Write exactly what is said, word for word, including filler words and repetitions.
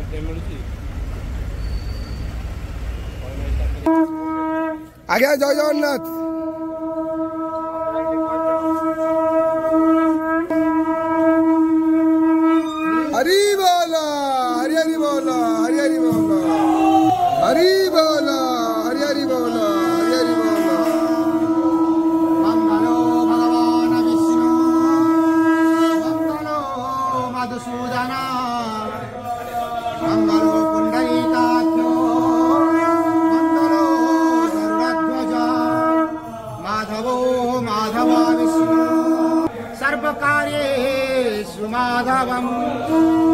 আগে জয় জগন্নাথ। हरी बोला हरि हरि बोला हरि हरि बोला हरि बोला हरि हरि बोला हरि हरि बोला। मंगलो भगवान विष्णु मंगलो मधुसूदन मंगलो पुंडरीकाक्षो मंगलो गरुड़ध्वज माधवो माधव विष्णु सर्वकार्येषु माधवम्।